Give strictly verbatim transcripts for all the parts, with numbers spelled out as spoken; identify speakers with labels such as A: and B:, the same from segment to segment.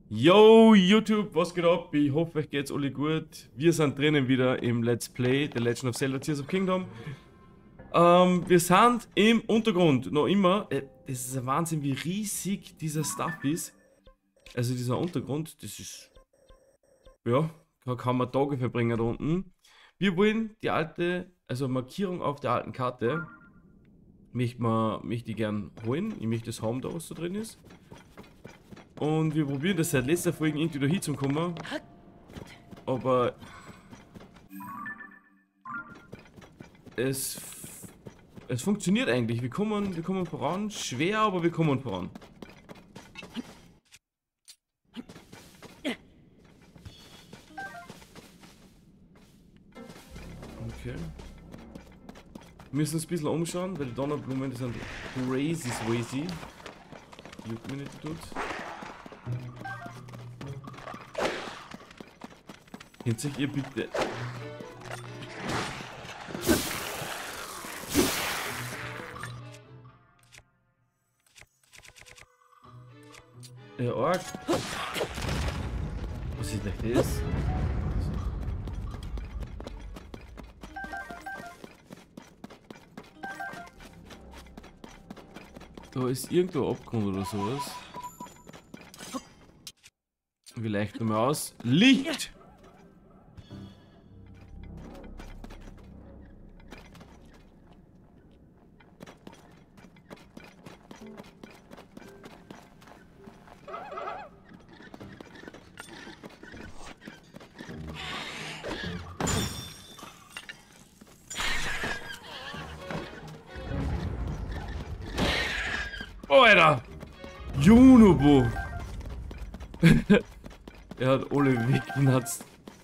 A: Yo, YouTube, was geht ab? Ich hoffe, euch geht's alle gut. Wir sind drinnen wieder im Let's Play The Legend of Zelda Tears of Kingdom. Ähm, wir sind im Untergrund, noch immer. Äh, das ist ein Wahnsinn, wie riesig dieser Stuff ist. Also dieser Untergrund, das ist... Ja, da kann man Tage verbringen da unten. Wir wollen die alte, also Markierung auf der alten Karte, möchte, man, möchte ich gern holen. Ich möchte das haben, da was da drin ist. Und wir probieren das seit letzter Folge irgendwie da hinzukommen. Aber es, es funktioniert eigentlich. Wir kommen, wir kommen voran. Schwer, aber wir kommen voran. Okay. Wir müssen uns ein bisschen umschauen, weil die Donnerblumen, die sind crazy swayzy. Juckt mir nicht tut. Kennt sich ihr bitte? Ja, arg. Was ist denn das? Da ist irgendwo Abgrund oder sowas. Vielleicht nochmal aus. Licht! Oh, Alter! Junobo! Er hat alle weggenatzt.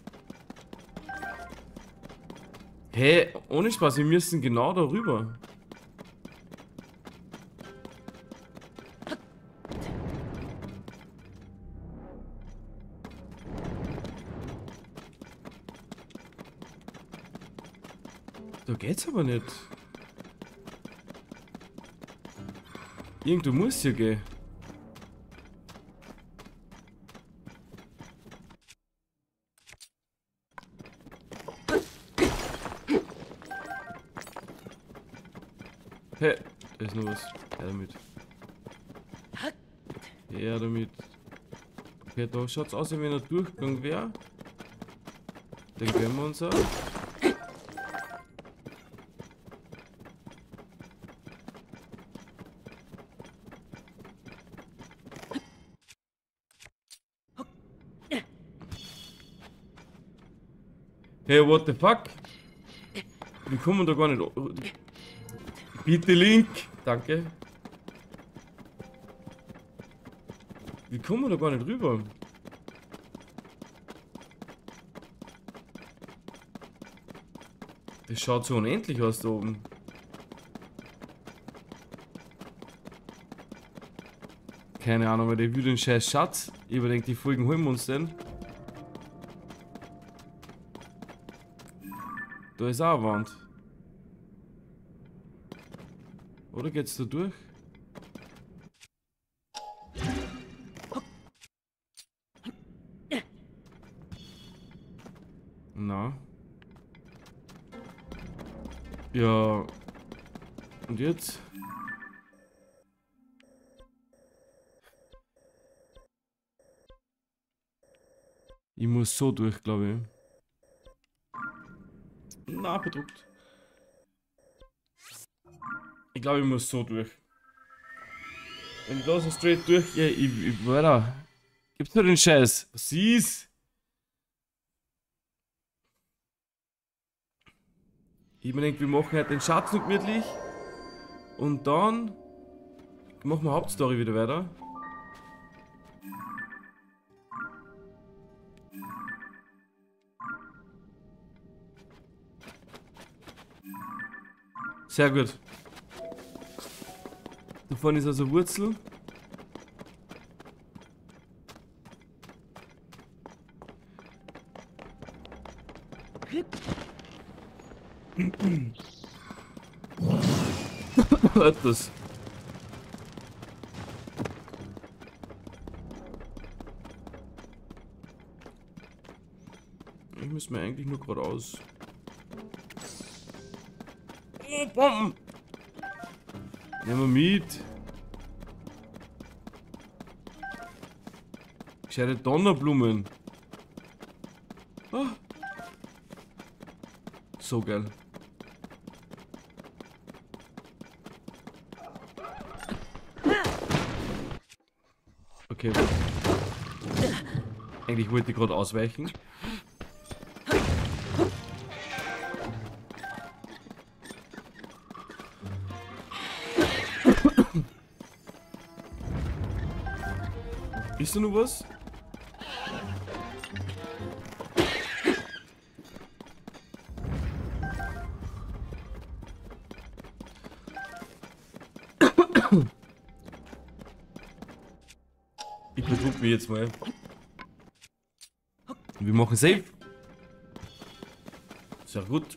A: Hä? Hey, ohne Spaß, wir müssen genau darüber. Da geht's aber nicht. Irgendwo muss hier gehen. Hey, da ist noch was. Her damit. Her damit. Okay, da schaut's aus, als wenn ein Durchgang wäre. Den gönnen wir uns auch. Hey, what the fuck? Wir kommen da gar nicht. Bitte Link. Danke. Wir kommen da gar nicht rüber. Das schaut so unendlich aus da oben. Keine Ahnung, aber der will den scheiß Schatz. Ich überdenke, die Folgen holen wir uns denn. Da ist auch eine Wand. Oder geht's da durch? Na. Ja. Und jetzt? Ich muss so durch, glaube ich. Na, bedruckt. Ich glaube, ich muss so durch. Wenn ich da so straight durchgehe, ich, ich, weiter. Gibt's nur den Scheiß. Sieh's. Ich mir denke, wir machen halt den Schatz noch gemütlich. Und dann machen wir Hauptstory wieder weiter. Sehr gut. Da vorne ist also Wurzel. Was ist das? Ich muss mir eigentlich nur geradeaus. Oh, Bomben! Nehmen wir mit. Gescheite Donnerblumen. Oh. So geil. Okay. Eigentlich wollte ich gerade ausweichen. Ist da noch was? Ich bedruck mich jetzt mal. Wir machen Save. Sehr gut.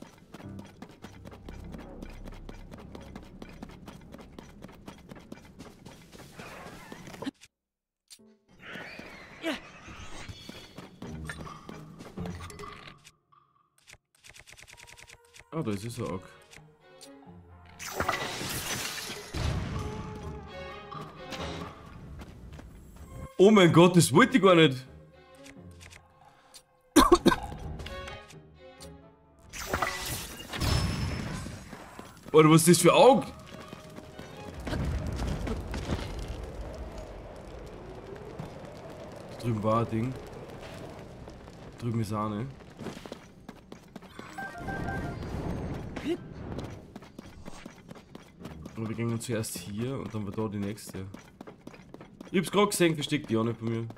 A: Ah, da ist es auch. Oh mein Gott, das wollte ich gar nicht. Oder was ist das für Augen? Da drüben war ein Ding. Da drüben ist eine. Und wir gehen zuerst hier und dann war da die nächste. Ich hab's gerade gesehen, versteckt die auch nicht bei mir.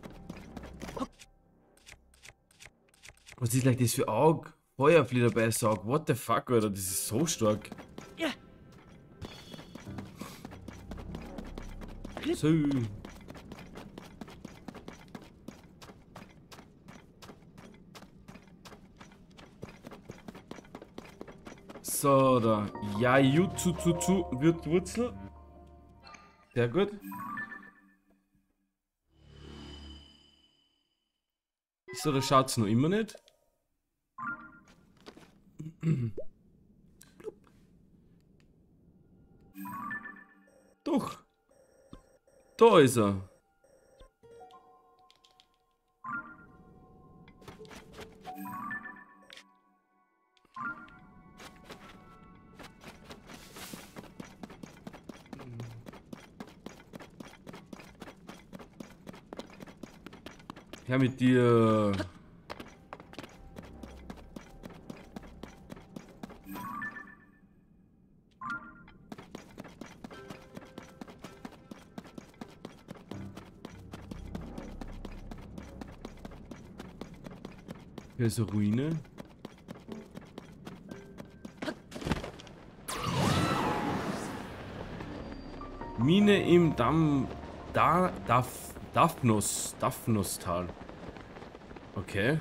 A: Was ist like das für Auge? Feuerfliederbeißaug, what the fuck, Alter, das ist so stark. So. So, da. Ja, Jutsu zu zu wird Wurzel. Sehr gut. So, da schaut's noch immer nicht. Doch. Da ist er. Ja, mit dir. Hier ist eine Ruine. Mine im Damm. Da. Daf. Daphnos. Daphnostal. Okay.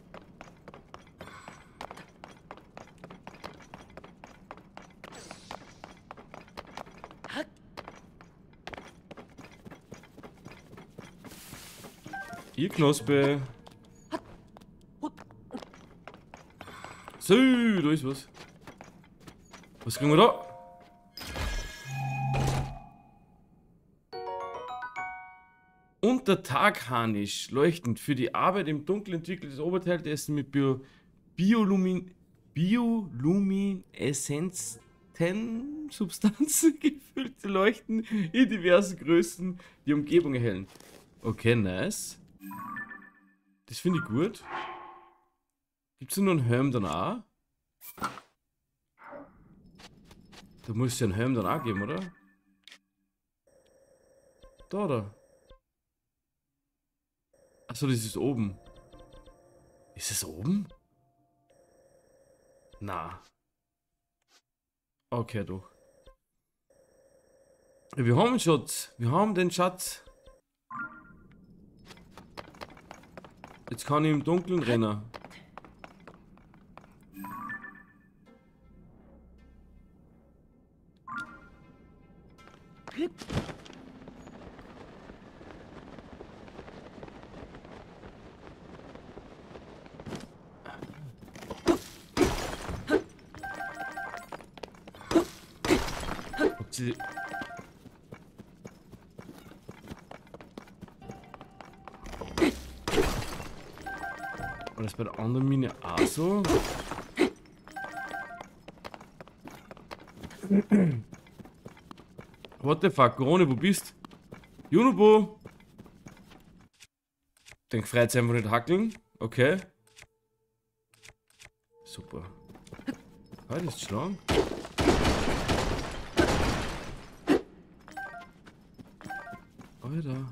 A: Ihr Knospe. So, da ist was. Was kriegen wir da? Untertaghanisch, leuchtend. Für die Arbeit im Dunkeln entwickeltes Oberteil, das mit Bio, Biolumin, Biolumineszenzen Substanzen gefüllte Leuchten in diversen Größen die Umgebung erhellen. Okay, nice. Das finde ich gut. Gibt es nur einen Helm dann auch? Da muss es ja einen Helm dann auch geben, oder? Da, da. Achso, das ist oben. Ist es oben? Na. Okay, doch. Ja, wir haben den Schatz. Wir haben den Schatz. Jetzt kann ich im Dunkeln rennen. sie... War das bei der anderen Mine auch so? What the fuck, Corona, wo bist? Junubo! Denk frei einfach nicht hackeln. Okay. Super. Ah, das ist schlank. Alter.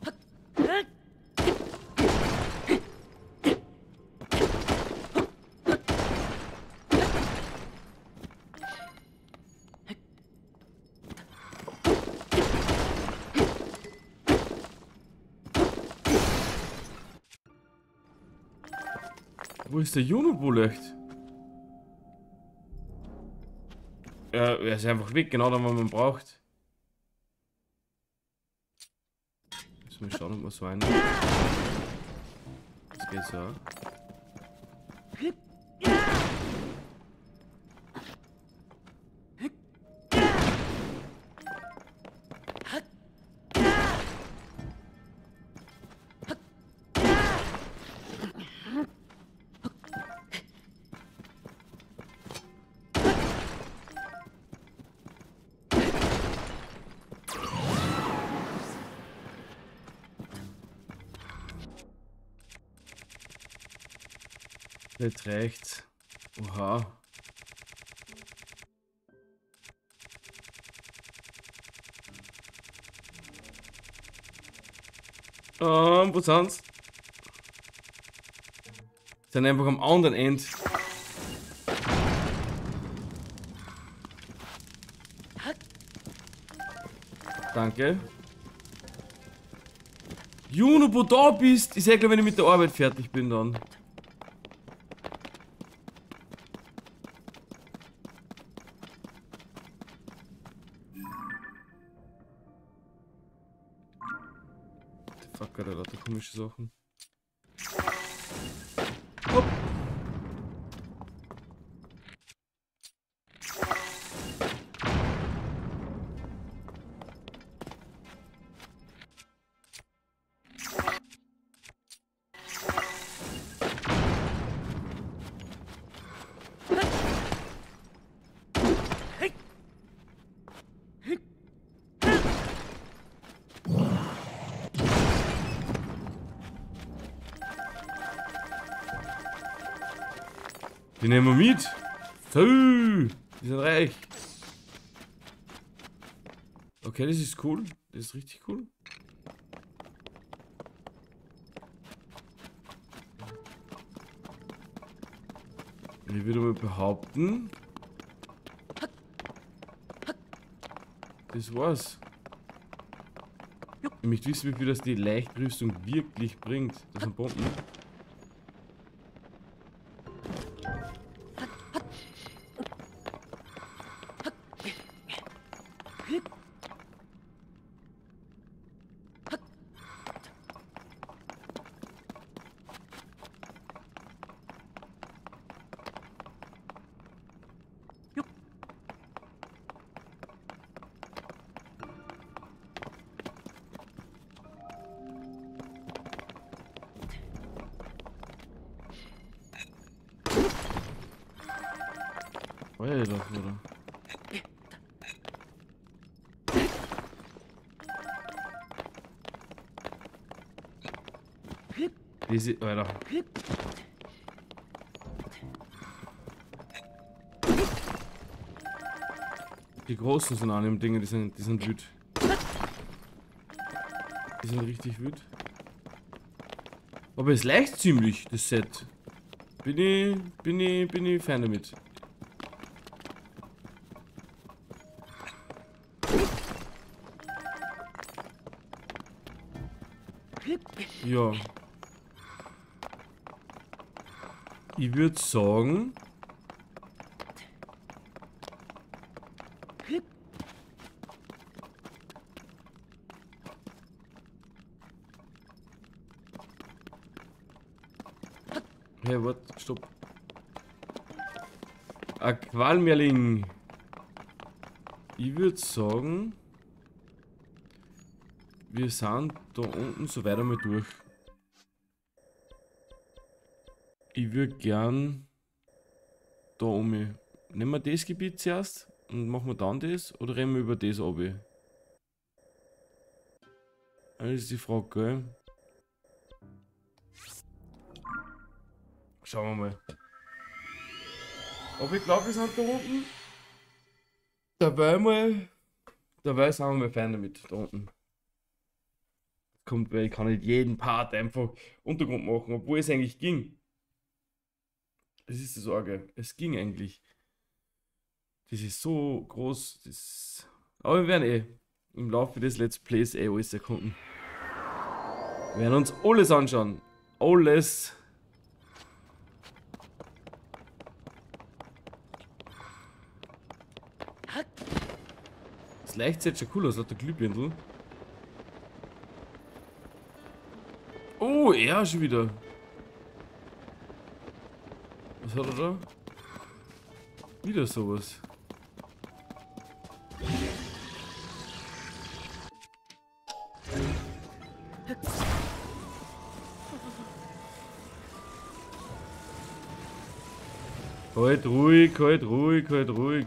A: Wo ist der Junubo-Licht? Ja, er ist einfach weg, genau da, wo man braucht. Müssen wir schauen, ob wir so einen. Das geht so. Nicht rechts. Oha. Ähm, wo sind's? Sind einfach am anderen Ende. Danke. Juno, wo du da bist, ich sag gleich, wenn ich mit der Arbeit fertig bin dann. Fuck, Alter, lauter komische Sachen. Hopp. Die nehmen wir mit. So, die sind reich. Okay, das ist cool. Das ist richtig cool. Ich würde mal behaupten, das war's. Ich möchte wissen, wie viel das die Leichtrüstung wirklich bringt. Das sind Bomben. Alter, oder? Diese, Alter. Die großen sind an dem Ding, die sind, die sind wüt. Die sind richtig wüt. Aber es leicht ziemlich, das Set. Bin ich, bin ich, bin ich Fan damit. Ja. Ich würde sagen... Hey, what? Stopp. Ein Qualmeerling. Ich würde sagen, wir sind da unten so weit einmal durch. Ich würde gern da um. Nehmen wir das Gebiet zuerst und machen wir dann das oder rennen wir über das runter? Das ist die Frage, gell? Schauen wir mal. Aber ich glaube, wir sind da unten. Dabei mal. Dabei sind wir mal fein damit, da unten. Kommt, weil ich kann nicht jeden Part einfach Untergrund machen, obwohl es eigentlich ging. Das ist die Sorge. Es ging eigentlich. Das ist so groß. Das aber wir werden eh im Laufe des Let's Plays eh alles erkunden. Wir werden uns alles anschauen. Alles. Das Licht sieht schon cool aus, lauter Glühbirndl. Oh, er schon wieder. Was hat er da? Wieder sowas. Halt ruhig, halt ruhig, halt ruhig.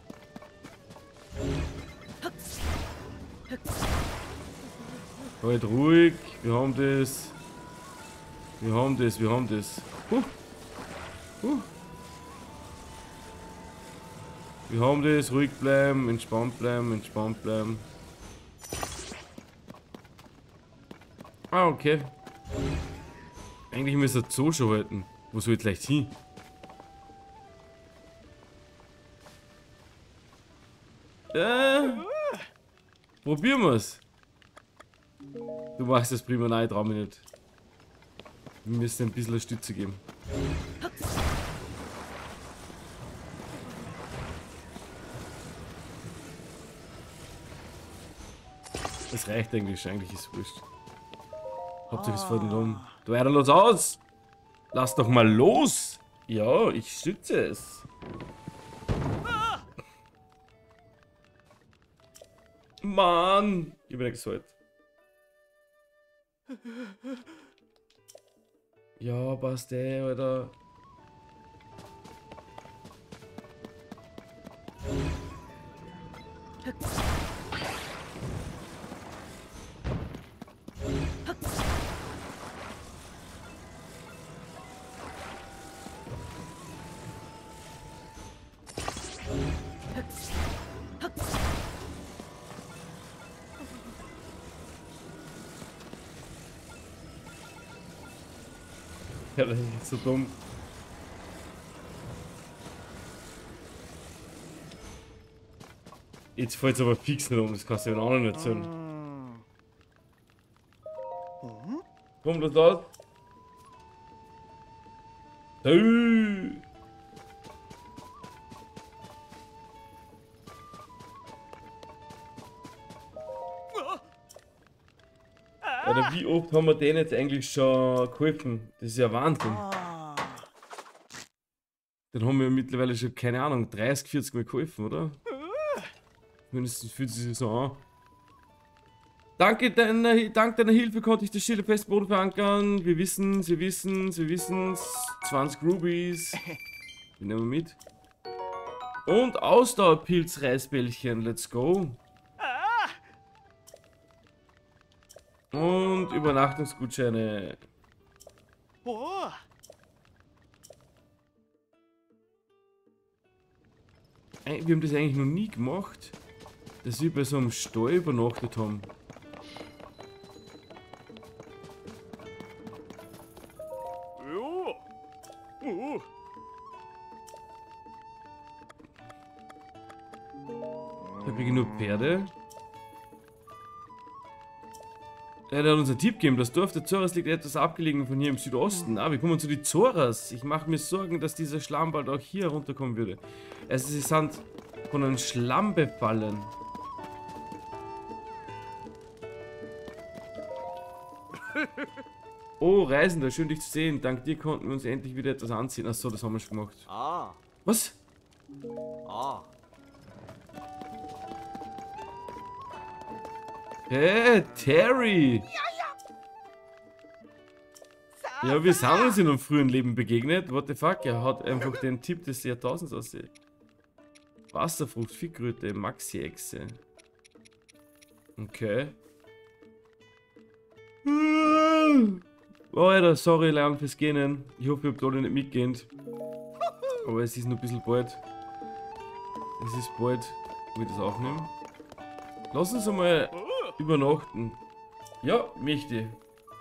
A: Halt ruhig, wir haben das. Wir haben das, wir haben das. Huh. Huh. Wir haben das, ruhig bleiben, entspannt bleiben, entspannt bleiben. Ah, okay. Eigentlich müsste er so schon halten. Wo soll ich gleich hin? Äh, probieren wir's. Du machst das prima, nein, ich trau mich nicht. Wir müssen ein bisschen Stütze geben. Das reicht eigentlich, eigentlich ist es wurscht. Hauptsache es fährt nicht um. Du Eier, los aus! Lass doch mal los! Ja, ich stütze es. Mann! Ich bin gesagt. Ja, passt eh, Alter. Ja, das ist so dumm. Jetzt fällt es aber fix nicht um, das kannst du den anderen nicht erzählen. Komm, das da. Hey. Oder wie oft haben wir denen jetzt eigentlich schon geholfen? Das ist ja Wahnsinn. Dann haben wir mittlerweile schon, keine Ahnung, dreißig, vierzig Mal geholfen, oder? Mindestens fühlt es sich so an. Danke deiner, dank deiner Hilfe konnte ich das Schild fest Boden verankern. Wir wissen, sie wissen, sie wissen. zwanzig Rubies. Die nehmen wir mit. Und Ausdauerpilz-Reisbällchen. Let's go. Und Übernachtungsgutscheine. Wir haben das eigentlich noch nie gemacht, dass wir bei so einem Stall übernachtet haben. Da kriege ich nur Pferde. Ja, der hat uns einen Tipp gegeben, das Dorf der Zoras liegt etwas abgelegen von hier im Südosten. Ah, wir kommen zu den Zoras. Ich mache mir Sorgen, dass dieser Schlamm bald auch hier runterkommen würde. Also sie sind von einem Schlamm befallen. Oh, Reisender, schön dich zu sehen. Dank dir konnten wir uns endlich wieder etwas anziehen. Achso, das haben wir schon gemacht.
B: Ah.
A: Was?
B: Ah.
A: Hey, Terry! Ja, wir sind uns in einem frühen Leben begegnet. What the fuck? Er hat einfach den Tipp des Jahrtausends aussieht. Wasserfrucht, Fickkröte, Maxi-Echse. Okay. Oh, Alter, sorry, Leon, fürs Gähnen. Ich hoffe, ihr habt alle nicht mitgehend. Aber es ist noch ein bisschen bald. Es ist bald, wo ich das aufnehme. Lass uns einmal übernachten. Ja, möchte ich.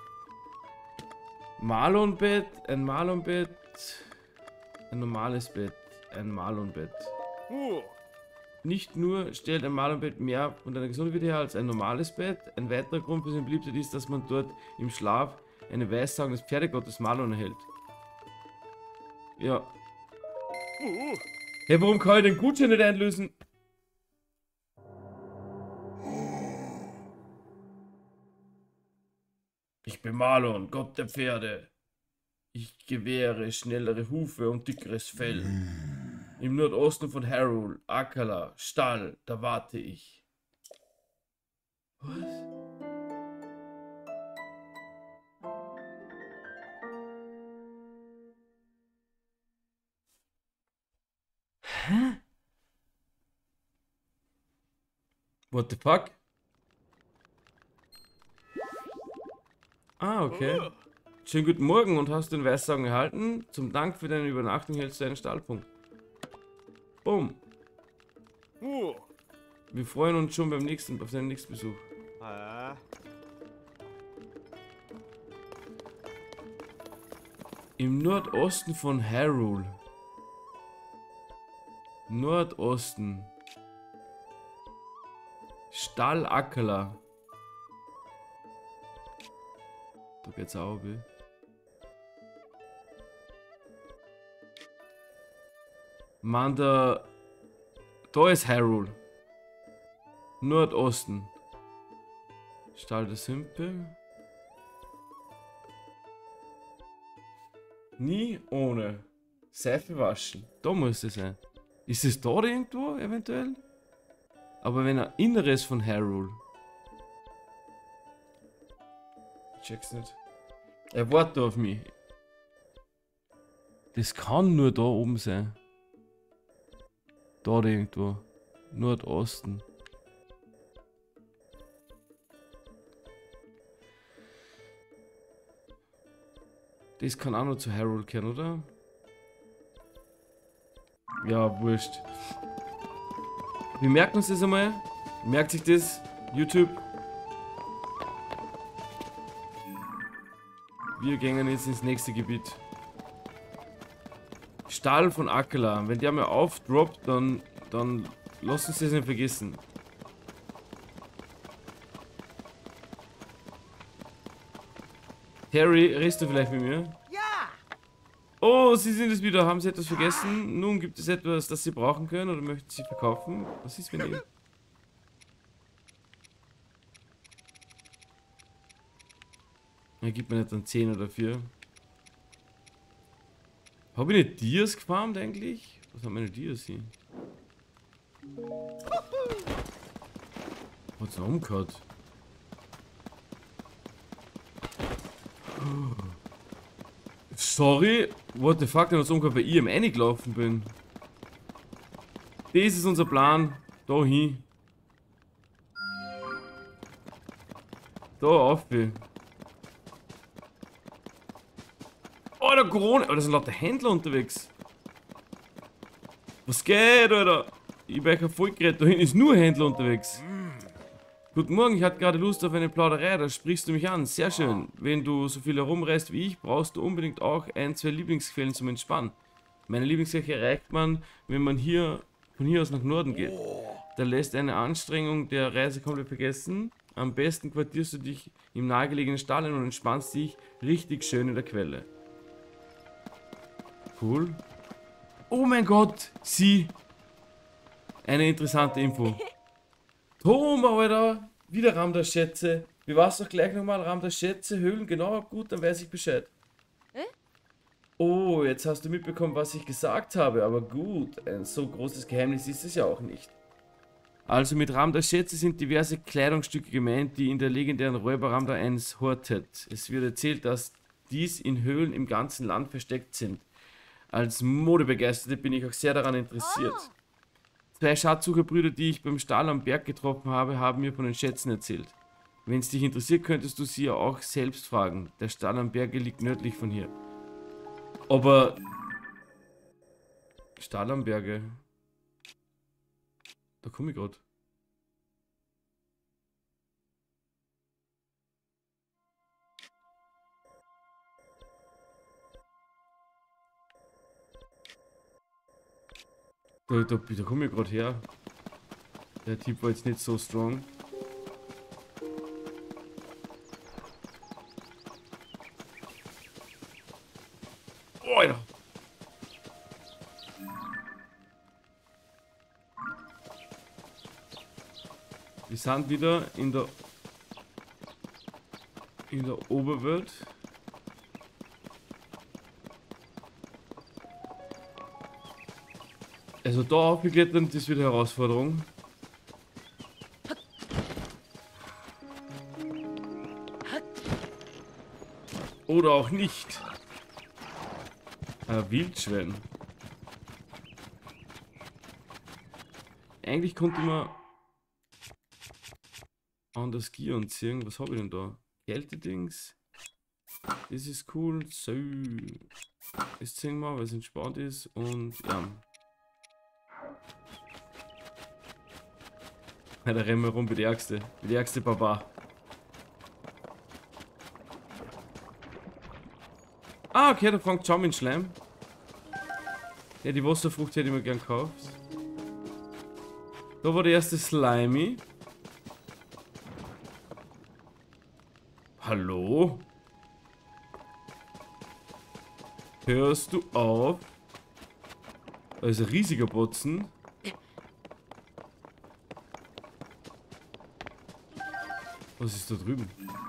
A: Marlon-Bett, ein Marlon-Bett, ein normales Bett, ein Marlon-Bett. Nicht nur stellt ein Marlon-Bett mehr von deiner Gesundheit her als ein normales Bett. Ein weiterer Grund für seine Beliebtheit ist, dass man dort im Schlaf eine Weissagung des Pferdegottes Marlon erhält. Ja. Hey, warum kann ich den Gutschein nicht einlösen? Ich bin Marlon, Gott der Pferde. Ich gewähre schnellere Hufe und dickeres Fell. Im Nordosten von Hyrule, Akala, Stall, da warte ich. Was? Hä? What the fuck? Ah, okay. Schönen guten Morgen und hast den Weissagen erhalten? Zum Dank für deine Übernachtung hältst du einen Stallpunkt. Boom. Wir freuen uns schon beim nächsten, auf deinen nächsten Besuch. Im Nordosten von Hyrule. Nordosten. Stall Akala. Da geht's auch, will. Mann, da... Da ist Hyrule. Nordosten. Stall der Simpel. Nie ohne Seife waschen. Da muss es sein. Ist es da irgendwo, eventuell? Aber wenn er Inneres von Hyrule. Ich check's nicht. Er wartet auf mich. Das kann nur da oben sein. Da irgendwo. Nordosten. Das kann auch noch zu Hyrule kehren, oder? Ja, wurscht. Wir merken uns das einmal. Merkt sich das, YouTube. Wir gehen jetzt ins nächste Gebiet. Stall von Akala. Wenn der mal aufdroppt, dann, dann lass uns das nicht vergessen. Terry, redest du vielleicht mit mir?
B: Ja!
A: Oh, Sie sind es wieder. Haben Sie etwas vergessen? Nun gibt es etwas, das Sie brauchen können oder möchten Sie verkaufen? Was ist, wenn ihr... Er gibt mir nicht dann zehn oder vier. Habe ich nicht Dias gefarmt eigentlich? Was haben meine Dias hier? Hat's noch umgehört? Sorry, what the fuck, denn was umgehört, weil ich am Ende gelaufen bin. Das ist unser Plan. Da hin. Da auf. Oh, der Corona. Oh, da sind lauter Händler unterwegs. Was geht, Alter? Ich bin euch voll geredet. Da hinten ist nur Händler unterwegs. Guten Morgen, ich hatte gerade Lust auf eine Plauderei. Da sprichst du mich an. Sehr schön. Wenn du so viel herumreist wie ich, brauchst du unbedingt auch ein, zwei Lieblingsquellen zum Entspannen. Meine Lieblingsquelle erreicht man, wenn man hier von hier aus nach Norden geht. Da lässt eine Anstrengung der Reise komplett vergessen. Am besten quartierst du dich im nahegelegenen Stall ein und entspannst dich richtig schön in der Quelle. Cool. Oh mein Gott, sie. Eine interessante Info. Tom, Alter. Wieder Raum der Schätze. Wie war's doch gleich nochmal? Raum der Schätze, Höhlen, genau, gut, dann weiß ich Bescheid.
B: Äh?
A: Oh, jetzt hast du mitbekommen, was ich gesagt habe, aber gut. Ein so großes Geheimnis ist es ja auch nicht. Also mit Raum der Schätze sind diverse Kleidungsstücke gemeint, die in der legendären Räuber Ramda eins hortet. Es wird erzählt, dass dies in Höhlen im ganzen Land versteckt sind. Als Modebegeisterte bin ich auch sehr daran interessiert. Zwei Schatzsucherbrüder, die ich beim Stahl am Berg getroffen habe, haben mir von den Schätzen erzählt. Wenn es dich interessiert, könntest du sie ja auch selbst fragen. Der Stahl am Berge liegt nördlich von hier. Aber... Stahl am Berge... Da komme ich gerade. Da, da, da komme ich gerade her. Der Typ war jetzt nicht so strong. Oh, Alter. Wir sind wieder in der in der Oberwelt. Also da aufgeklettert, das wird eine Herausforderung. Oder auch nicht. Ein Wildschwein. Eigentlich konnte man an das Ski anziehen. Was habe ich denn da? Kältedings. Das ist cool. So. Das ziehen wir, weil es entspannt ist. Und ja. Ja, da rennen wir rum wie die Ärgste. Wie die ärgste Baba. Ah, okay, da fängt Jam in Schleim. Ja, die Wasserfrucht hätte ich mir gern gekauft. Da war der erste Slimy. Hallo? Hörst du auf? Da ist ein riesiger Botzen. Was ist da drüben?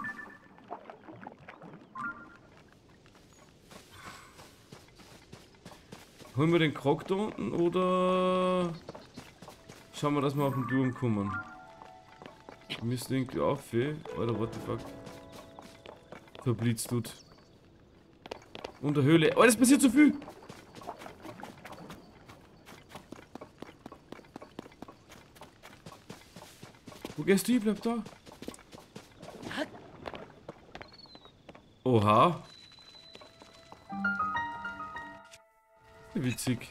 A: Holen wir den Krog da unten oder schauen wir, dass wir auf den Turm kommen? Wir müssen irgendwie aufhören. Alter, what the fuck? Verblitzt tut. Und der Höhle. Oh, das passiert zu viel! Wo gehst du hin? Bleib da. Oha. Witzig.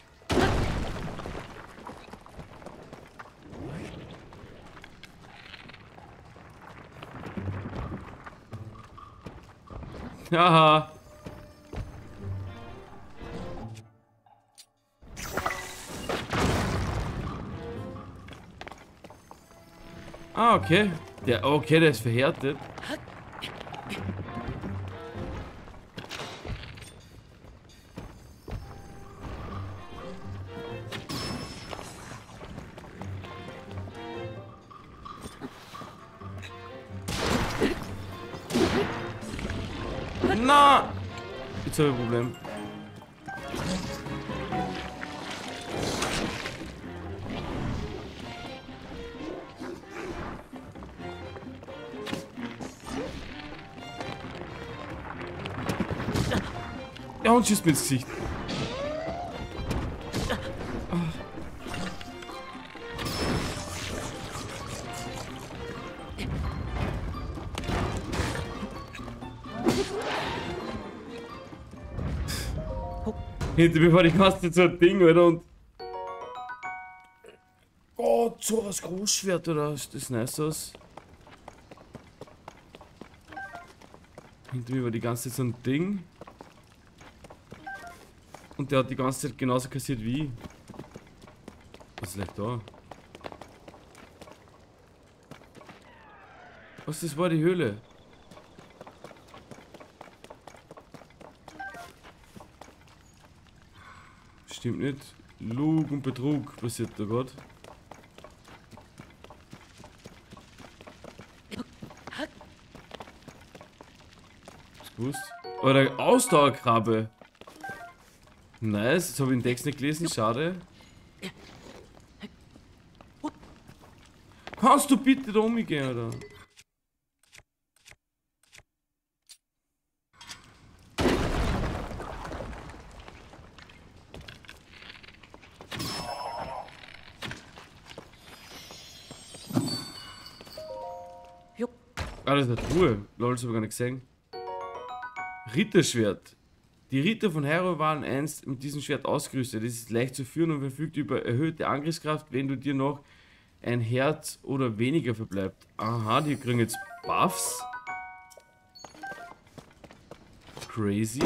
A: Haha. Ah, okay. Der, okay, der ist verhärtet. Na! Jetzt habe ich ein Problem. Ja, und schießt mir ins Gesicht. Hinter mir war die ganze Zeit so ein Ding, Alter, und... Gott, so was Großschwert, oder? Ist das nice aus? Hinter mir war die ganze Zeit so ein Ding. Und der hat die ganze Zeit genauso kassiert wie ich. Was ist gleich da? Was, das war die Höhle? Stimmt nicht. Lug und Betrug passiert da gerade. Was gewusst? Oder Ausdauerkrabbe. Nice, jetzt habe ich den Text nicht gelesen, schade. Kannst du bitte da umgehen, oder? Ah, das ist eine Truhe. Lol, das habe ich gar nicht gesehen. Ritterschwert. Die Ritter von Hyrule waren einst mit diesem Schwert ausgerüstet. Es ist leicht zu führen und verfügt über erhöhte Angriffskraft, wenn du dir noch ein Herz oder weniger verbleibt. Aha, die kriegen jetzt Buffs. Crazy.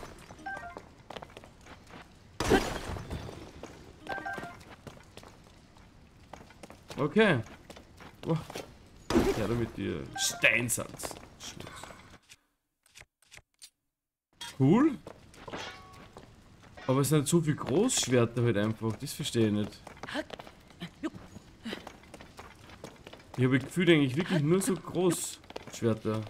A: Okay. Oh. Ja, damit dir Steinsatz. Cool. Aber es sind so viele Großschwerter halt einfach. Das verstehe ich nicht. Ich habe das Gefühl, eigentlich wirklich nur so Großschwerter.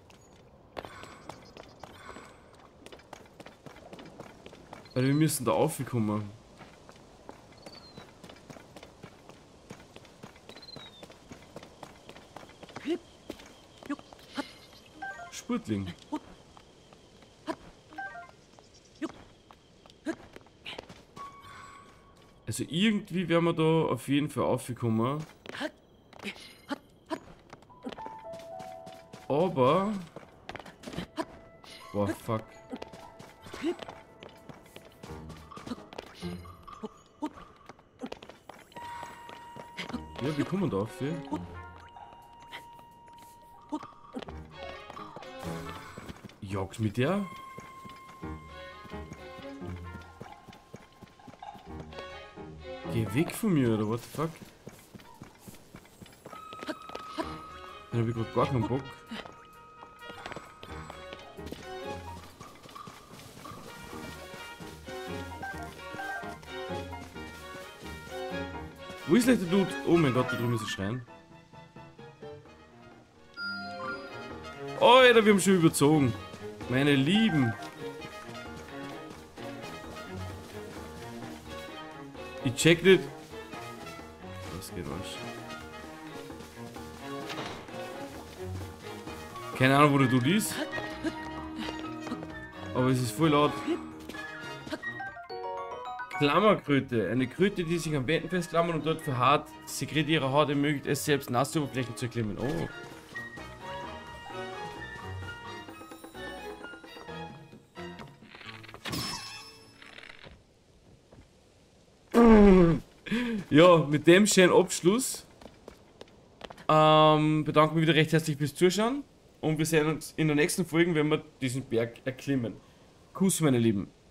A: Weil wir müssen da aufkommen. Spurtling. Also irgendwie werden wir da auf jeden Fall aufgekommen. Aber... Boah, fuck. Ja, wie kommen wir da auf? Hier? Jagst mit der? Geh weg von mir, oder what the fuck? Dann hab ich grad gar keinen Bock. Wo ist der Dude? Oh mein Gott, da drüben ist ein Schrein. Oh, Alter, wir haben schon überzogen. Meine Lieben. Ich check nicht. Das geht was. Keine Ahnung, wo der Dude ist. Aber es ist voll laut. Klammerkröte. Eine Kröte, die sich am Wänden festklammert und dort verharrt. Sekret ihrer Haut ermöglicht es selbst, nasse Oberflächen zu erklimmen. Oh. Ja, mit dem schönen Abschluss ähm, bedanken wir wieder recht herzlich fürs Zuschauen und wir sehen uns in der nächsten Folge, wenn wir diesen Berg erklimmen. Kuss, meine Lieben.